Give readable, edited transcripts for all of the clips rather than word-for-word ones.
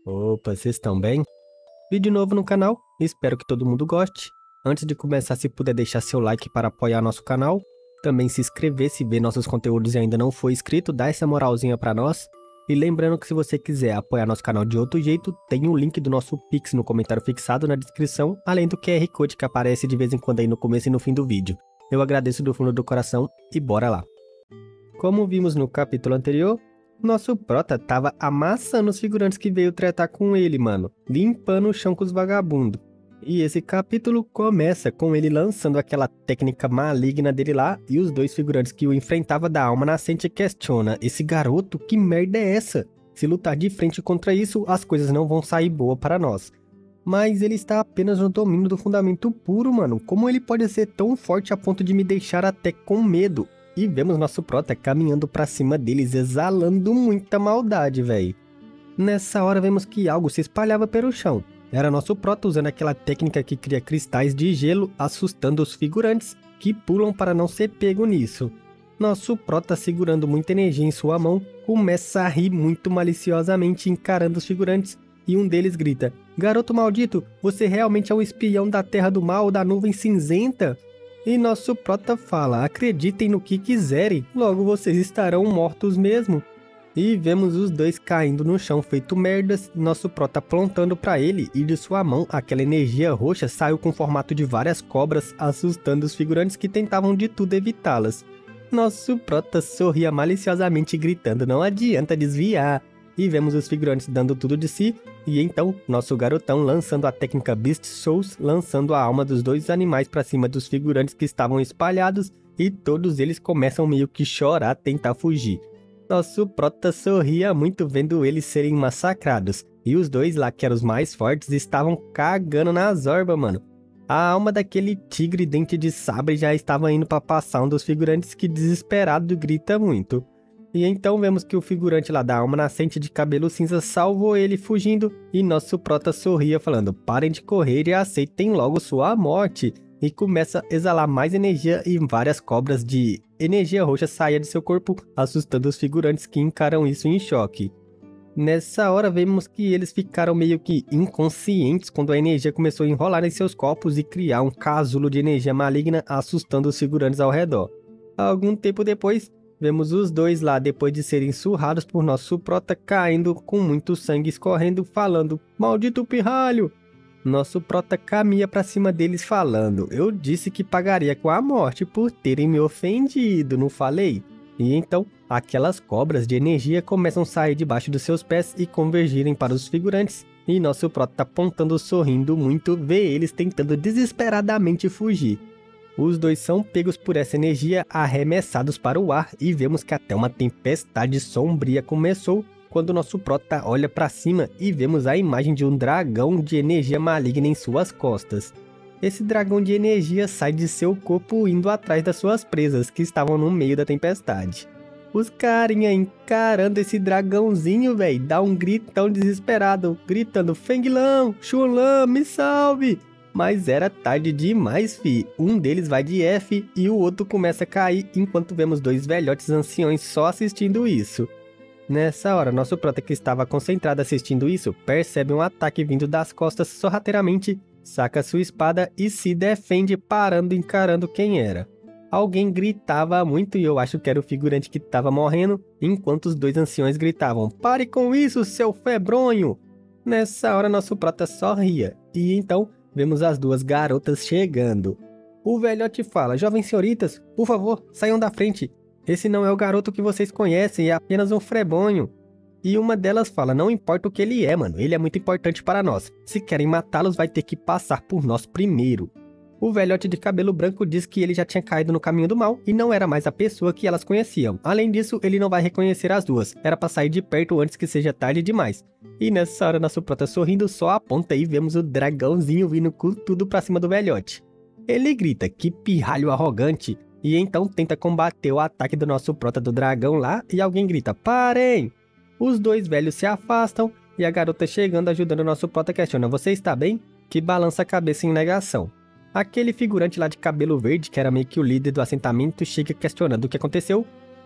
Opa, vocês estão bem? Vídeo novo no canal, espero que todo mundo goste. Antes de começar, se puder deixar seu like para apoiar nosso canal, também se inscrever se ver nossos conteúdos e ainda não for inscrito, dá essa moralzinha para nós. E lembrando que se você quiser apoiar nosso canal de outro jeito, tem o link do nosso Pix no comentário fixado na descrição, além do QR Code que aparece de vez em quando aí no começo e no fim do vídeo. Eu agradeço do fundo do coração e bora lá. Como vimos no capítulo anterior, nosso prota tava amassando os figurantes que veio tretar com ele, mano, limpando o chão com os vagabundos. E esse capítulo começa com ele lançando aquela técnica maligna dele lá, e os dois figurantes que o enfrentava da alma nascente questiona: esse garoto, que merda é essa? Se lutar de frente contra isso, as coisas não vão sair boa para nós. Mas ele está apenas no domínio do fundamento puro, mano. Como ele pode ser tão forte a ponto de me deixar até com medo? E vemos nosso prota caminhando pra cima deles, exalando muita maldade, véi. Nessa hora vemos que algo se espalhava pelo chão. Era nosso prota usando aquela técnica que cria cristais de gelo, assustando os figurantes, que pulam para não ser pego nisso. Nosso prota, segurando muita energia em sua mão, começa a rir muito maliciosamente encarando os figurantes, e um deles grita: "Garoto maldito, você realmente é um espião da terra do mal, da nuvem cinzenta?" E nosso prota fala: "Acreditem no que quiserem, logo vocês estarão mortos mesmo." E vemos os dois caindo no chão feito merdas, nosso prota apontando para ele, e de sua mão aquela energia roxa saiu com o formato de várias cobras, assustando os figurantes que tentavam de tudo evitá-las. Nosso prota sorria maliciosamente gritando: "Não adianta desviar." E vemos os figurantes dando tudo de si, e então nosso garotão lançando a técnica Beast Souls, lançando a alma dos dois animais para cima dos figurantes que estavam espalhados, e todos eles começam meio que chorar, tentar fugir. Nosso prota sorria muito vendo eles serem massacrados, e os dois lá que eram os mais fortes estavam cagando na zorba, mano. A alma daquele tigre dente de sabre já estava indo para passar um dos figurantes, que desesperado grita muito. E então vemos que o figurante lá da alma nascente de cabelo cinza salvou ele fugindo, e nosso prota sorria falando: "Parem de correr e aceitem logo sua morte." E começa a exalar mais energia, e várias cobras de energia roxa saem de seu corpo, assustando os figurantes que encaram isso em choque. Nessa hora vemos que eles ficaram meio que inconscientes quando a energia começou a enrolar em seus corpos e criar um casulo de energia maligna, assustando os figurantes ao redor. Algum tempo depois, vemos os dois lá, depois de serem surrados por nosso prota, caindo com muito sangue escorrendo, falando: "Maldito pirralho!" Nosso prota caminha pra cima deles falando: "Eu disse que pagaria com a morte por terem me ofendido, não falei?" E então, aquelas cobras de energia começam a sair debaixo dos seus pés e convergirem para os figurantes, e nosso prota apontando, sorrindo muito, vê eles tentando desesperadamente fugir. Os dois são pegos por essa energia, arremessados para o ar, e vemos que até uma tempestade sombria começou quando nosso prota olha para cima, e vemos a imagem de um dragão de energia maligna em suas costas. Esse dragão de energia sai de seu corpo indo atrás das suas presas, que estavam no meio da tempestade. Os carinha encarando esse dragãozinho, véi, dá um gritão desesperado, gritando: "Fenglão, Xunlan, me salve!" Mas era tarde demais, fi. Um deles vai de F e o outro começa a cair, enquanto vemos dois velhotes anciões só assistindo isso. Nessa hora, nosso prota, que estava concentrado assistindo isso, percebe um ataque vindo das costas sorrateiramente, saca sua espada e se defende, parando e encarando quem era. Alguém gritava muito, e eu acho que era o figurante que estava morrendo, enquanto os dois anciões gritavam: "Pare com isso, seu febronho!" Nessa hora, nosso prota sorria, e então vemos as duas garotas chegando. O velhote fala: "Jovens senhoritas, por favor, saiam da frente. Esse não é o garoto que vocês conhecem, é apenas um frebonho." E uma delas fala: "Não importa o que ele é, mano, ele é muito importante para nós. Se querem matá-los, vai ter que passar por nós primeiro." O velhote de cabelo branco diz que ele já tinha caído no caminho do mal e não era mais a pessoa que elas conheciam. Além disso, ele não vai reconhecer as duas. Era pra sair de perto antes que seja tarde demais. E nessa hora, nosso prota, sorrindo, só aponta e vemos o dragãozinho vindo com tudo pra cima do velhote. Ele grita: "Que pirralho arrogante!" E então tenta combater o ataque do nosso prota do dragão lá, e alguém grita: "Parem!" Os dois velhos se afastam, e a garota chegando ajudando o nosso prota questiona: "Você está bem?" Que balança a cabeça em negação. Aquele figurante lá de cabelo verde, que era meio que o líder do assentamento, chega questionando o que aconteceu,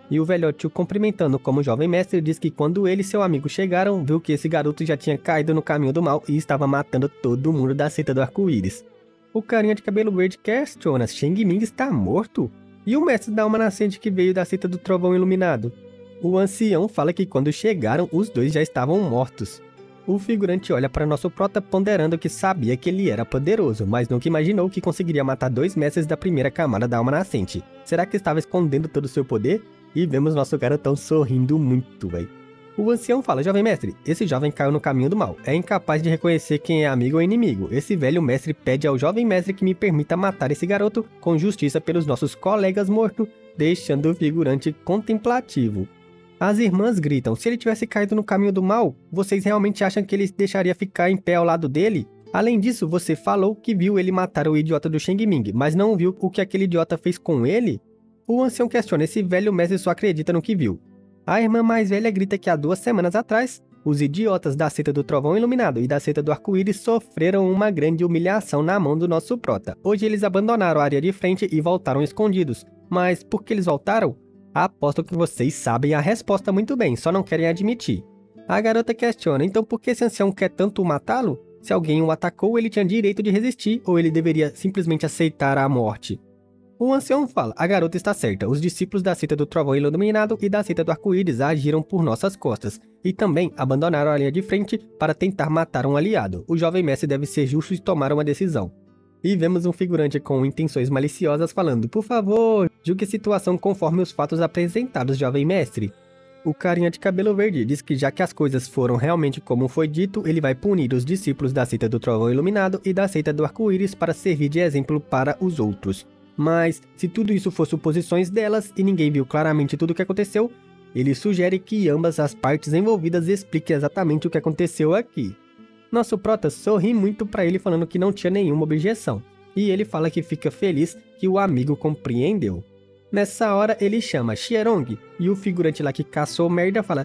E o velhote o cumprimentando como jovem mestre diz que quando ele e seu amigo chegaram, viu que esse garoto já tinha caído no caminho do mal e estava matando todo mundo da seita do arco-íris. O carinha de cabelo verde questiona: Shang Ming está morto? E o mestre da alma nascente que veio da seita do trovão iluminado? O ancião fala que quando chegaram, os dois já estavam mortos. O figurante olha para nosso prota ponderando que sabia que ele era poderoso, mas nunca imaginou que conseguiria matar 2 mestres da primeira camada da alma nascente. Será que estava escondendo todo o seu poder? E vemos nosso garotão sorrindo muito, véi. O ancião fala: jovem mestre, esse jovem caiu no caminho do mal. É incapaz de reconhecer quem é amigo ou inimigo. Esse velho mestre pede ao jovem mestre que me permita matar esse garoto com justiça pelos nossos colegas mortos, deixando o figurante contemplativo. As irmãs gritam: se ele tivesse caído no caminho do mal, vocês realmente acham que ele deixaria ficar em pé ao lado dele? Além disso, você falou que viu ele matar o idiota do Shang Ming, mas não viu o que aquele idiota fez com ele? O ancião questiona: esse velho mestre só acredita no que viu. A irmã mais velha grita que há 2 semanas atrás, os idiotas da seita do Trovão Iluminado e da seita do Arco-Íris sofreram uma grande humilhação na mão do nosso prota. Hoje eles abandonaram a área de frente e voltaram escondidos. Mas por que eles voltaram? Aposto que vocês sabem a resposta muito bem, só não querem admitir. A garota questiona: então por que esse ancião quer tanto matá-lo? Se alguém o atacou, ele tinha direito de resistir, ou ele deveria simplesmente aceitar a morte? O ancião fala: a garota está certa, os discípulos da seita do Trovão Iluminado e da seita do Arco-Íris agiram por nossas costas, e também abandonaram a linha de frente para tentar matar um aliado. O jovem mestre deve ser justo e tomar uma decisão. E vemos um figurante com intenções maliciosas falando: por favor, julgue a situação conforme os fatos apresentados, jovem mestre. O carinha de cabelo verde diz que já que as coisas foram realmente como foi dito, ele vai punir os discípulos da seita do Trovão Iluminado e da seita do Arco-Íris para servir de exemplo para os outros. Mas, se tudo isso for suposições delas e ninguém viu claramente tudo o que aconteceu, ele sugere que ambas as partes envolvidas expliquem exatamente o que aconteceu aqui. Nosso prota sorri muito para ele falando que não tinha nenhuma objeção, e ele fala que fica feliz que o amigo compreendeu. Nessa hora ele chama Xierong, e o figurante lá que caçou merda fala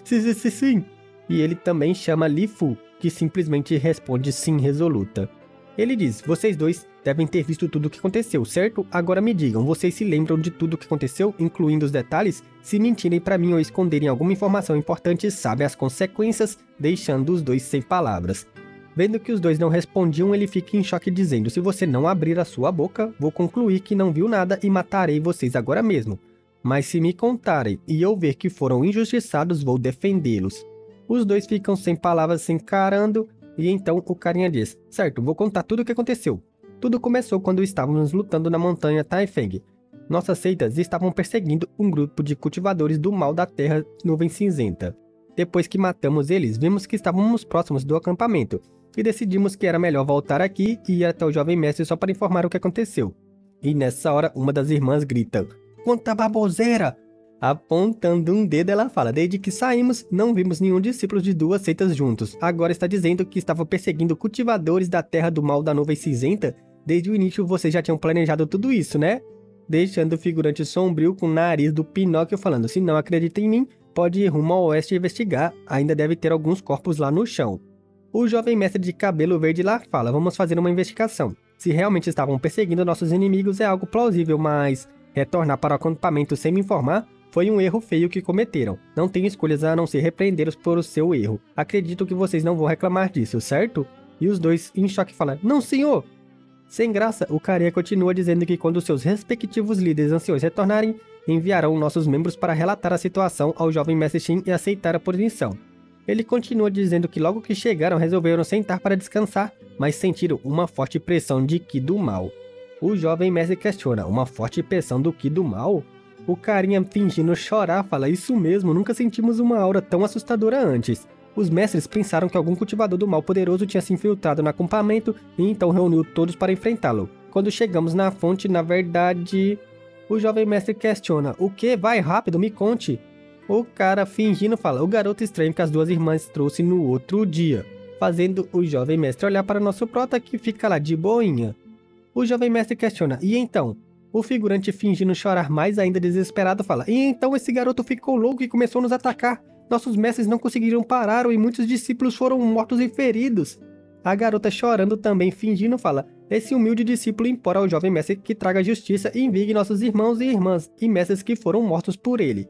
sim, e ele também chama Li Fu, que simplesmente responde sim resoluta. Ele diz: vocês dois devem ter visto tudo o que aconteceu, certo? Agora me digam, vocês se lembram de tudo o que aconteceu, incluindo os detalhes? Se mentirem para mim ou esconderem alguma informação importante, sabem as consequências, deixando os dois sem palavras. Vendo que os dois não respondiam, ele fica em choque dizendo: se você não abrir a sua boca, vou concluir que não viu nada e matarei vocês agora mesmo. Mas se me contarem e eu ver que foram injustiçados, vou defendê-los. Os dois ficam sem palavras se encarando, e então o carinha diz: certo, vou contar tudo o que aconteceu. Tudo começou quando estávamos lutando na montanha Taifeng. Nossas seitas estavam perseguindo um grupo de cultivadores do mal da terra Nuvem Cinzenta. Depois que matamos eles, vimos que estávamos próximos do acampamento, e decidimos que era melhor voltar aqui e ir até o jovem mestre só para informar o que aconteceu. E nessa hora, uma das irmãs grita: quanta baboseira! Apontando um dedo, ela fala: desde que saímos, não vimos nenhum discípulo de 2 seitas juntos. Agora está dizendo que estava perseguindo cultivadores da terra do mal da nuvem cinzenta? Desde o início vocês já tinham planejado tudo isso, né? Deixando o figurante sombrio com o nariz do Pinóquio falando: se não acredita em mim, pode ir rumo ao oeste investigar, ainda deve ter alguns corpos lá no chão. O jovem mestre de cabelo verde lá fala: vamos fazer uma investigação. Se realmente estavam perseguindo nossos inimigos é algo plausível, mas retornar para o acampamento sem me informar foi um erro feio que cometeram. Não tenho escolhas a não ser repreendê-los por o seu erro. Acredito que vocês não vão reclamar disso, certo? E os dois em choque falam: não, senhor! Sem graça, o carinha continua dizendo que quando seus respectivos líderes anciões retornarem, enviarão nossos membros para relatar a situação ao jovem mestre Shin e aceitar a punição. Ele continua dizendo que logo que chegaram resolveram sentar para descansar, mas sentiram uma forte pressão de Ki do mal. O jovem mestre questiona: uma forte pressão do Ki do mal? O carinha fingindo chorar fala: isso mesmo, nunca sentimos uma aura tão assustadora antes. Os mestres pensaram que algum cultivador do mal poderoso tinha se infiltrado no acampamento e então reuniu todos para enfrentá-lo. Quando chegamos na fonte, na verdade... O jovem mestre questiona: o que? Vai rápido, me conte. O cara fingindo fala: o garoto estranho que as 2 irmãs trouxe no outro dia, fazendo o jovem mestre olhar para nosso prota que fica lá de boinha. O jovem mestre questiona: e então? O figurante fingindo chorar mais ainda desesperado fala: e então esse garoto ficou louco e começou a nos atacar. Nossos mestres não conseguiram parar e muitos discípulos foram mortos e feridos. A garota chorando também fingindo fala: esse humilde discípulo implora ao jovem mestre que traga justiça e envie nossos irmãos e irmãs e mestres que foram mortos por ele.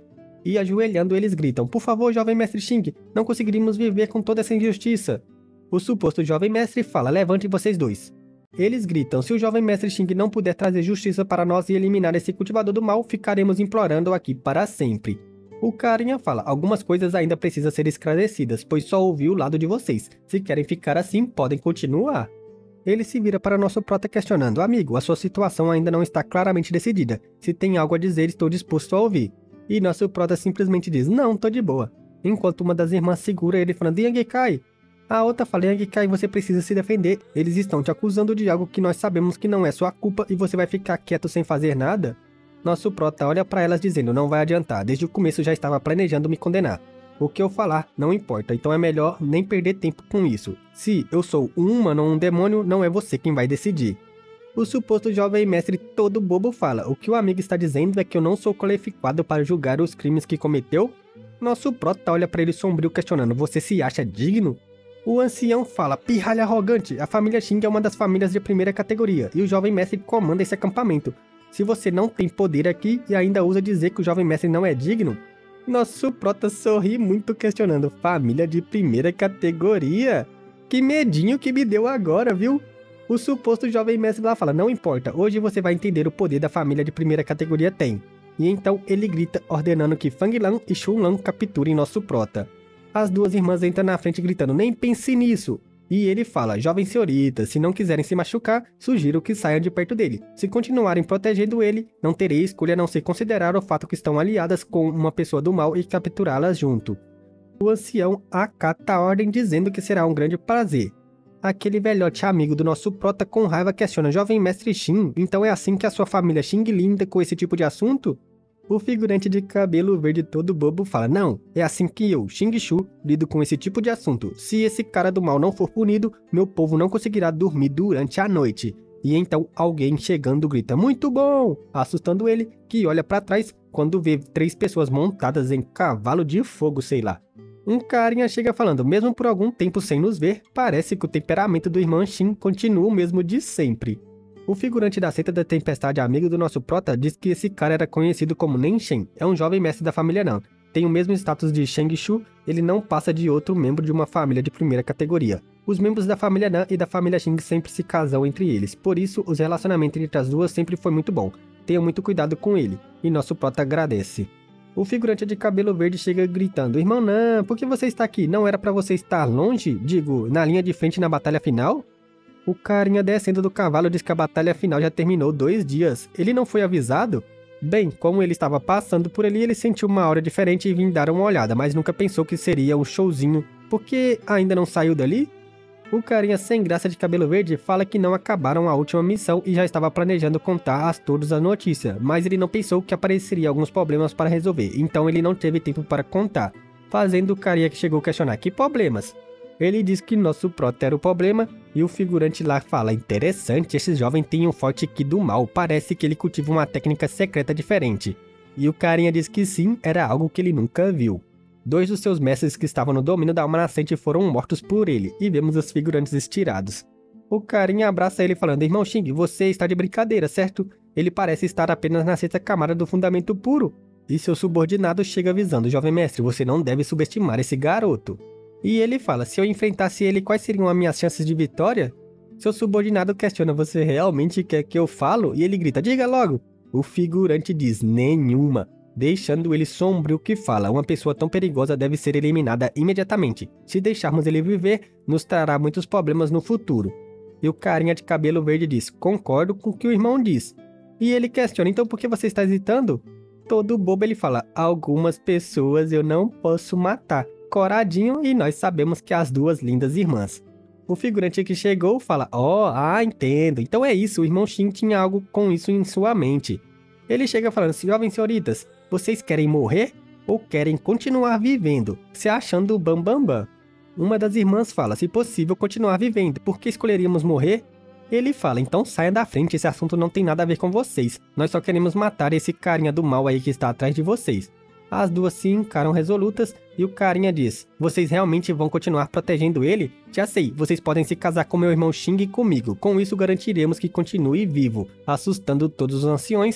E ajoelhando eles gritam, por favor, jovem mestre Xing, não conseguiríamos viver com toda essa injustiça. O suposto jovem mestre fala, levante vocês dois. Eles gritam, se o jovem mestre Xing não puder trazer justiça para nós e eliminar esse cultivador do mal, ficaremos implorando aqui para sempre. O carinha fala, algumas coisas ainda precisam ser esclarecidas, pois só ouvi o lado de vocês. Se querem ficar assim, podem continuar. Ele se vira para nosso prota questionando, amigo, a sua situação ainda não está claramente decidida. Se tem algo a dizer, estou disposto a ouvir. E nosso prota simplesmente diz, não, tô de boa. Enquanto uma das irmãs segura ele falando, Yang Kai. A outra fala, Yang Kai, você precisa se defender. Eles estão te acusando de algo que nós sabemos que não é sua culpa e você vai ficar quieto sem fazer nada? Nosso prota olha para elas dizendo, não vai adiantar, desde o começo já estava planejando me condenar. O que eu falar não importa, então é melhor nem perder tempo com isso. Se eu sou um humano ou um demônio, não é você quem vai decidir. O suposto jovem mestre todo bobo fala, o que o amigo está dizendo é que eu não sou qualificado para julgar os crimes que cometeu? Nosso prota olha para ele sombrio questionando, você se acha digno? O ancião fala, pirralha arrogante, a família Xing é uma das famílias de primeira categoria, e o jovem mestre comanda esse acampamento. Se você não tem poder aqui e ainda usa dizer que o jovem mestre não é digno? Nosso prota sorri muito questionando, família de primeira categoria? Que medinho que me deu agora, viu? O suposto jovem mestre lá fala, não importa, hoje você vai entender o poder da família de primeira categoria tem. E então ele grita ordenando que Fang Lan e Shun Lan capturem nosso prota. As duas irmãs entram na frente gritando, nem pense nisso! E ele fala, jovens senhoritas, se não quiserem se machucar, sugiro que saiam de perto dele. Se continuarem protegendo ele, não terei escolha a não ser considerar o fato que estão aliadas com uma pessoa do mal e capturá-las junto. O ancião acata a ordem dizendo que será um grande prazer. Aquele velhote amigo do nosso prota com raiva questiona, jovem mestre Xin, então é assim que a sua família Xing lida com esse tipo de assunto? O figurante de cabelo verde todo bobo fala, não, é assim que eu, Xing Shu, lido com esse tipo de assunto. Se esse cara do mal não for punido, meu povo não conseguirá dormir durante a noite. E então alguém chegando grita, muito bom, assustando ele, que olha pra trás quando vê 3 pessoas montadas em cavalo de fogo, sei lá. Um carinha chega falando, mesmo por algum tempo sem nos ver, parece que o temperamento do irmão Xin continua o mesmo de sempre. O figurante da seita da tempestade, amigo do nosso prota, diz que esse cara era conhecido como Nen Shen, é um jovem mestre da família Nan. Tem o mesmo status de Sheng Shu, ele não passa de outro membro de uma família de primeira categoria. Os membros da família Nan e da família Xing sempre se casam entre eles, por isso os relacionamentos entre as duas sempre foi muito bom. Tenham muito cuidado com ele, e nosso prota agradece. O figurante de cabelo verde chega gritando, irmão Nan, por que você está aqui? Não era pra você estar longe? Digo, na linha de frente na batalha final? O carinha descendo do cavalo diz que a batalha final já terminou 2 dias. Ele não foi avisado? Bem, como ele estava passando por ali, ele sentiu uma aura diferente e vim dar uma olhada, mas nunca pensou que seria um showzinho. Por que ainda não saiu dali? O carinha sem graça de cabelo verde fala que não acabaram a última missão e já estava planejando contar a todos a notícia, mas ele não pensou que apareceria alguns problemas para resolver, então ele não teve tempo para contar, fazendo o carinha que chegou questionar, que problemas? Ele diz que nosso prota era o problema, e o figurante lá fala, interessante, esse jovem tem um forte ki do mal, parece que ele cultiva uma técnica secreta diferente. E o carinha diz que sim, era algo que ele nunca viu. 2 dos seus mestres que estavam no domínio da alma nascente foram mortos por ele, e vemos os figurantes estirados. O carinha abraça ele falando, irmão Xing, você está de brincadeira, certo? Ele parece estar apenas na 6ª camada do fundamento puro. E seu subordinado chega avisando, jovem mestre, você não deve subestimar esse garoto. E ele fala, se eu enfrentasse ele, quais seriam as minhas chances de vitória? Seu subordinado questiona, você realmente quer que eu falo? E ele grita, diga logo. O figurante diz, nenhuma, deixando ele sombrio que fala, uma pessoa tão perigosa deve ser eliminada imediatamente. Se deixarmos ele viver, nos trará muitos problemas no futuro. E o carinha de cabelo verde diz, concordo com o que o irmão diz. E ele questiona, então por que você está hesitando? Todo bobo ele fala, algumas pessoas eu não posso matar. Coradinho, e nós sabemos que as 2 lindas irmãs. O figurante que chegou fala, entendo, então é isso, o irmão Xin tinha algo com isso em sua mente. Ele chega falando, jovens senhoritas, vocês querem morrer ou querem continuar vivendo, se achando bambambam? Uma das irmãs fala, se possível continuar vivendo, por que escolheríamos morrer? Ele fala, então saia da frente, esse assunto não tem nada a ver com vocês, nós só queremos matar esse carinha do mal aí que está atrás de vocês. As 2 se encaram resolutas e o carinha diz, vocês realmente vão continuar protegendo ele? Já sei, vocês podem se casar com meu irmão Xing e comigo, com isso garantiremos que continue vivo, assustando todos os anciões.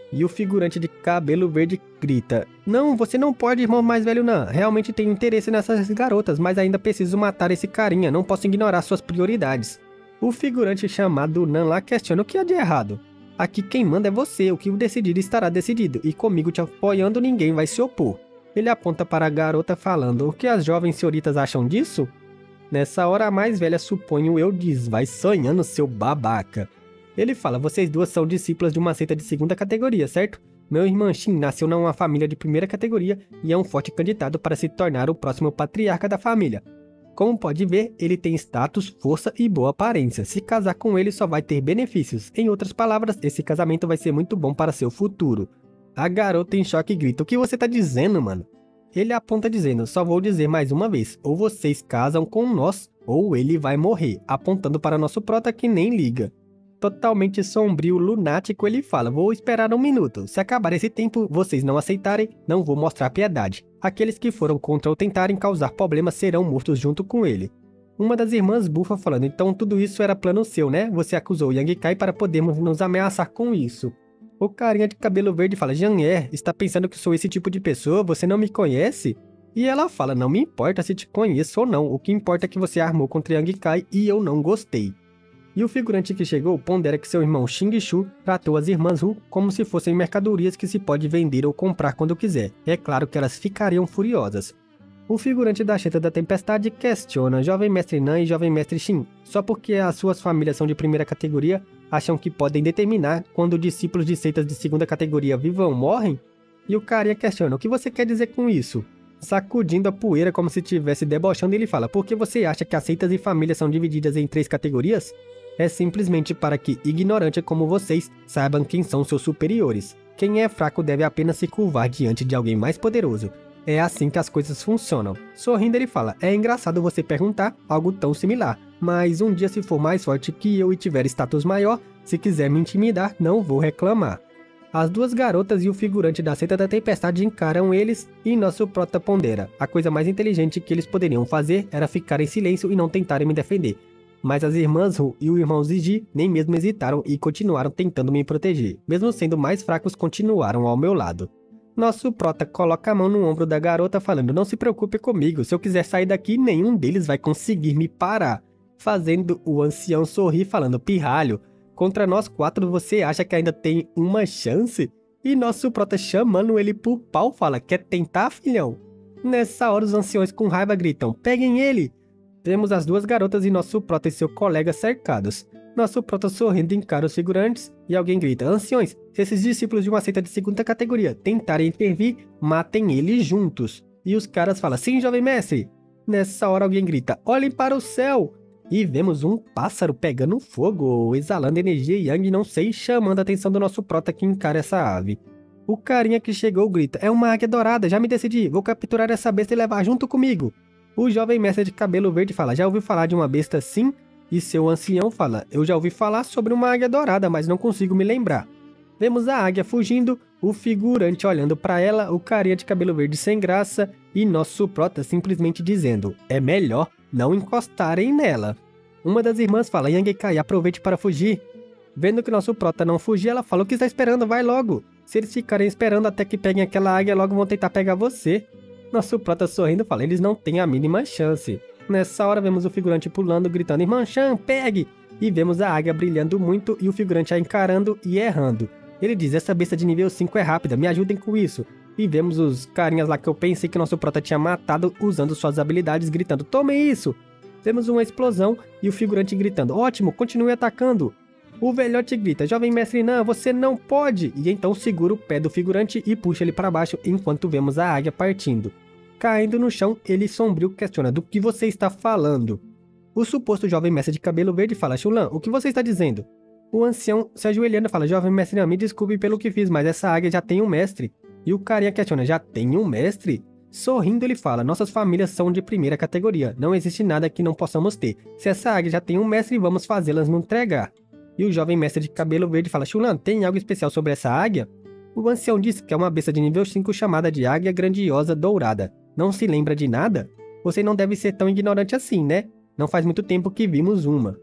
E o figurante de cabelo verde grita: Não, você não pode, irmão mais velho Nan. Realmente tenho interesse nessas garotas, mas ainda preciso matar esse carinha. Não posso ignorar suas prioridades. O figurante chamado Nan lá questiona o que há de errado. Aqui quem manda é você, o que o decidir estará decidido, e comigo te apoiando ninguém vai se opor. Ele aponta para a garota falando: O que as jovens senhoritas acham disso? Nessa hora a mais velha, suponho eu, diz: Vai sonhando, seu babaca. Ele fala: Vocês duas são discípulas de uma seita de segunda categoria, certo? Meu irmão Shin nasceu numa família de primeira categoria e é um forte candidato para se tornar o próximo patriarca da família. Como pode ver, ele tem status, força e boa aparência. Se casar com ele só vai ter benefícios. Em outras palavras, esse casamento vai ser muito bom para seu futuro. A garota em choque grita: O que você tá dizendo, mano? Ele aponta dizendo: Só vou dizer mais uma vez, ou vocês casam com nós, ou ele vai morrer, apontando para nosso prota que nem liga. Totalmente sombrio, lunático, ele fala: Vou esperar um minuto. Se acabar esse tempo, vocês não aceitarem, não vou mostrar piedade. Aqueles que foram contra ou tentarem causar problemas serão mortos junto com ele. Uma das irmãs bufa falando: Então tudo isso era plano seu, né? Você acusou Yang Kai para podermos nos ameaçar com isso. O carinha de cabelo verde fala: Janier, está pensando que sou esse tipo de pessoa? Você não me conhece? E ela fala: Não me importa se te conheço ou não. O que importa é que você armou contra Yang Kai e eu não gostei. E o figurante que chegou pondera que seu irmão Xing Shu tratou as irmãs Hu como se fossem mercadorias que se pode vender ou comprar quando quiser. É claro que elas ficariam furiosas. O figurante da Cheta da Tempestade questiona Jovem Mestre Nan e Jovem Mestre Shin. Só porque as suas famílias são de primeira categoria, acham que podem determinar quando discípulos de seitas de segunda categoria vivam ou morrem? E o carinha questiona: O que você quer dizer com isso? Sacudindo a poeira como se estivesse debochando, ele fala: Por que você acha que as seitas e famílias são divididas em 3 categorias? É simplesmente para que, ignorantes como vocês, saibam quem são seus superiores. Quem é fraco deve apenas se curvar diante de alguém mais poderoso. É assim que as coisas funcionam. Sorrindo, ele fala: É engraçado você perguntar algo tão similar, mas um dia se for mais forte que eu e tiver status maior, se quiser me intimidar, não vou reclamar. As duas garotas e o figurante da Seita da Tempestade encaram eles e nosso prota pondera: A coisa mais inteligente que eles poderiam fazer era ficar em silêncio e não tentarem me defender. Mas as irmãs Hu e o irmão Ziji nem mesmo hesitaram e continuaram tentando me proteger. Mesmo sendo mais fracos, continuaram ao meu lado. Nosso prota coloca a mão no ombro da garota falando: Não se preocupe comigo, se eu quiser sair daqui, nenhum deles vai conseguir me parar. Fazendo o ancião sorrir falando: Pirralho, contra nós 4 você acha que ainda tem uma chance? E nosso prota chamando ele por pau fala: Quer tentar, filhão? Nessa hora os anciões com raiva gritam: Peguem ele! Vemos as duas garotas e nosso prota e seu colega cercados. Nosso prota sorrindo encara os figurantes e alguém grita: Anciões, se esses discípulos de uma seita de segunda categoria tentarem intervir, matem eles juntos. E os caras falam: Sim, jovem mestre. Nessa hora alguém grita: Olhem para o céu! E vemos um pássaro pegando fogo, exalando energia Yang, não sei, chamando a atenção do nosso prota que encara essa ave. O carinha que chegou grita: É uma águia dourada, já me decidi, vou capturar essa besta e levar junto comigo. O jovem mestre de cabelo verde fala: Já ouviu falar de uma besta assim? E seu ancião fala: Eu já ouvi falar sobre uma águia dourada, mas não consigo me lembrar. Vemos a águia fugindo, o figurante olhando para ela, o carinha de cabelo verde sem graça e nosso prota simplesmente dizendo: É melhor não encostarem nela. Uma das irmãs fala: Yang Kai, aproveite para fugir. Vendo que nosso prota não fugir, ela fala: O que está esperando? Vai logo. Se eles ficarem esperando até que peguem aquela águia, logo vão tentar pegar você. Nosso prota sorrindo fala: Eles não têm a mínima chance. Nessa hora vemos o figurante pulando, gritando: Irmã Shan, pegue! E vemos a águia brilhando muito e o figurante a encarando e errando. Ele diz: Essa besta de nível 5 é rápida, me ajudem com isso. E vemos os carinhas lá que eu pensei que nosso prota tinha matado usando suas habilidades, gritando: Tomem isso! Vemos uma explosão e o figurante gritando: Ótimo, continue atacando! O velhote grita: Jovem mestre Nan, você não pode! E então segura o pé do figurante e puxa ele para baixo enquanto vemos a águia partindo. Caindo no chão, ele sombrio questiona: Do que você está falando? O suposto jovem mestre de cabelo verde fala: Shulan, o que você está dizendo? O ancião se ajoelhando fala: Jovem mestre Nan, me desculpe pelo que fiz, mas essa águia já tem um mestre. E o carinha questiona: Já tem um mestre? Sorrindo ele fala: Nossas famílias são de primeira categoria, não existe nada que não possamos ter. Se essa águia já tem um mestre, vamos fazê-las nos entregar. E o jovem mestre de cabelo verde fala: Shulan, tem algo especial sobre essa águia? O ancião diz que é uma besta de nível 5 chamada de Águia Grandiosa Dourada. Não se lembra de nada? Você não deve ser tão ignorante assim, né? Não faz muito tempo que vimos uma.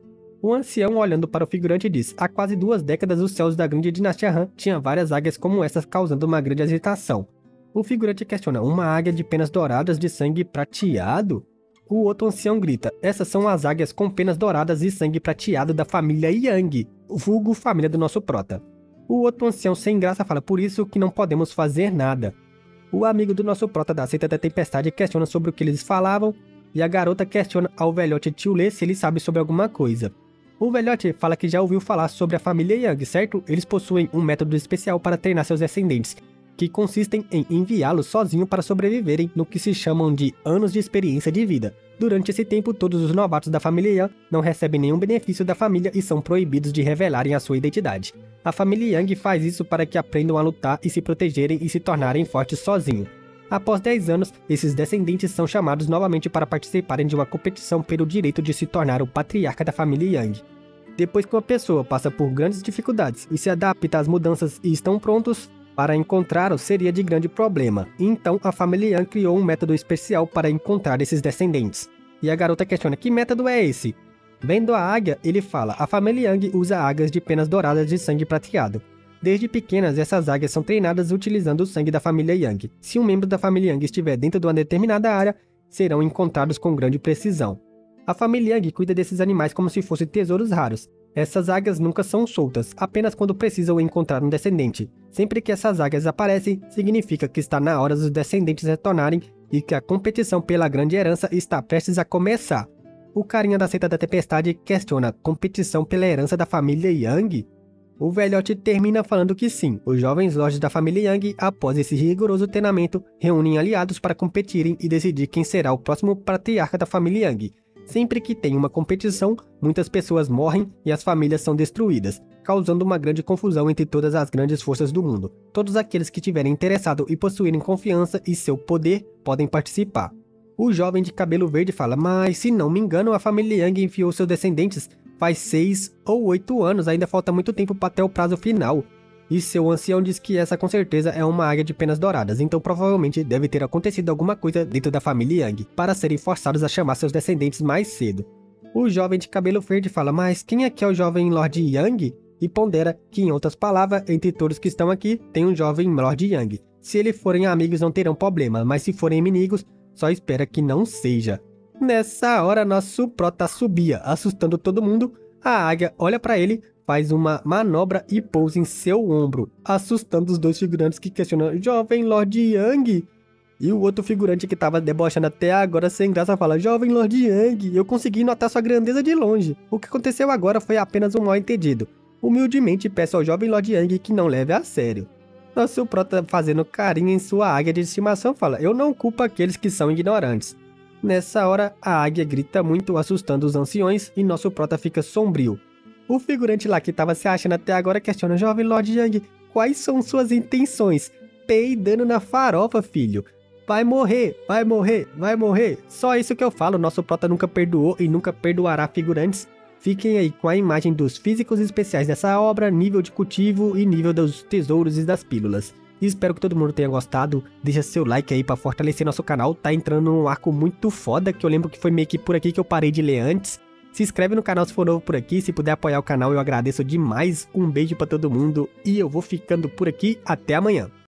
O ancião, olhando para o figurante, diz: há quase 2 décadas os céus da grande dinastia Han tinham várias águias como essas, causando uma grande agitação. O figurante questiona: uma águia de penas douradas de sangue prateado? O outro ancião grita: essas são as águias com penas douradas e sangue prateado da família Yang, vulgo família do nosso prota. O outro ancião sem graça fala: por isso que não podemos fazer nada. O amigo do nosso prota da seita da tempestade questiona sobre o que eles falavam, e a garota questiona ao velhote Tio Lê se ele sabe sobre alguma coisa. O velhote fala que já ouviu falar sobre a família Yang, certo? Eles possuem um método especial para treinar seus descendentes, que consistem em enviá-los sozinho para sobreviverem no que se chamam de anos de experiência de vida. Durante esse tempo, todos os novatos da família Yang não recebem nenhum benefício da família e são proibidos de revelarem a sua identidade. A família Yang faz isso para que aprendam a lutar e se protegerem e se tornarem fortes sozinhos. Após 10 anos, esses descendentes são chamados novamente para participarem de uma competição pelo direito de se tornar o patriarca da família Yang. Depois que uma pessoa passa por grandes dificuldades e se adapta às mudanças e estão prontos para encontrá-los, seria de grande problema. Então a família Yang criou um método especial para encontrar esses descendentes. E a garota questiona: que método é esse? Vendo a águia, ele fala: a família Yang usa águias de penas douradas de sangue prateado. Desde pequenas, essas águias são treinadas utilizando o sangue da família Yang. Se um membro da família Yang estiver dentro de uma determinada área, serão encontrados com grande precisão. A família Yang cuida desses animais como se fossem tesouros raros. Essas águias nunca são soltas, apenas quando precisam encontrar um descendente. Sempre que essas águias aparecem, significa que está na hora dos descendentes retornarem e que a competição pela grande herança está prestes a começar. O carinha da seita da tempestade questiona: competição pela herança da família Yang? O velhote termina falando que sim, os jovens lords da família Yang, após esse rigoroso treinamento, reúnem aliados para competirem e decidir quem será o próximo patriarca da família Yang. Sempre que tem uma competição, muitas pessoas morrem e as famílias são destruídas, causando uma grande confusão entre todas as grandes forças do mundo. Todos aqueles que estiverem interessados e possuírem confiança e seu poder podem participar. O jovem de cabelo verde fala: mas se não me engano, a família Yang enviou seus descendentes faz 6 ou 8 anos, ainda falta muito tempo para até o prazo final. E seu ancião diz que essa com certeza é uma águia de penas douradas, então provavelmente deve ter acontecido alguma coisa dentro da família Yang, para serem forçados a chamar seus descendentes mais cedo. O jovem de cabelo verde fala: mas quem é que é o jovem Lord Yang? E pondera que, em outras palavras, entre todos que estão aqui, tem um jovem Lord Yang. Se eles forem amigos não terão problema, mas se forem inimigos, só espera que não seja. Nessa hora, nosso prota subia, assustando todo mundo. A águia olha para ele, faz uma manobra e pousa em seu ombro, assustando os dois figurantes que questionam: jovem Lord Yang? E o outro figurante que estava debochando até agora sem graça fala: jovem Lord Yang, eu consegui notar sua grandeza de longe. O que aconteceu agora foi apenas um mal-entendido. Humildemente peço ao jovem Lord Yang que não leve a sério. Nosso prota, fazendo carinho em sua águia de estimação, fala: eu não culpo aqueles que são ignorantes. Nessa hora, a águia grita muito, assustando os anciões, e nosso prota fica sombrio. O figurante lá que estava se achando até agora questiona: jovem Lord Yang, quais são suas intenções? Peidando na farofa, filho. Vai morrer, vai morrer, vai morrer. Só isso que eu falo, nosso prota nunca perdoou e nunca perdoará figurantes. Fiquem aí com a imagem dos físicos especiais dessa obra, nível de cultivo e nível dos tesouros e das pílulas. Espero que todo mundo tenha gostado. Deixa seu like aí pra fortalecer nosso canal. Tá entrando num arco muito foda, que eu lembro que foi meio que por aqui que eu parei de ler antes. Se inscreve no canal se for novo por aqui. Se puder apoiar o canal, eu agradeço demais. Um beijo pra todo mundo e eu vou ficando por aqui. Até amanhã.